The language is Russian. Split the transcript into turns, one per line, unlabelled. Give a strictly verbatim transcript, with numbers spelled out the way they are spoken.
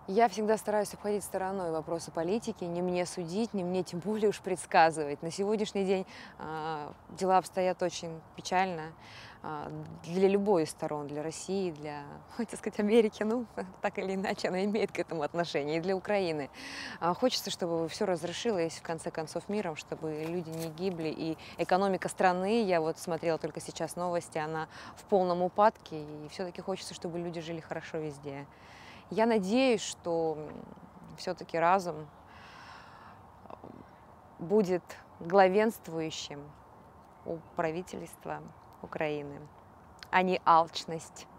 Я всегда стараюсь обходить стороной вопросы политики, не мне судить, не мне тем более уж предсказывать. На сегодняшний день а, дела обстоят очень печально а, для любой из сторон, для России, для, хотел сказать, Америки, ну, так или иначе она имеет к этому отношение, и для Украины. А, хочется, чтобы все разрешилось, в конце концов, миром, чтобы люди не гибли, и экономика страны, я вот смотрела только сейчас новости, она в полном упадке, и все-таки хочется, чтобы люди жили хорошо везде. Я надеюсь, что все-таки разум будет главенствующим у правительства Украины, а не алчность.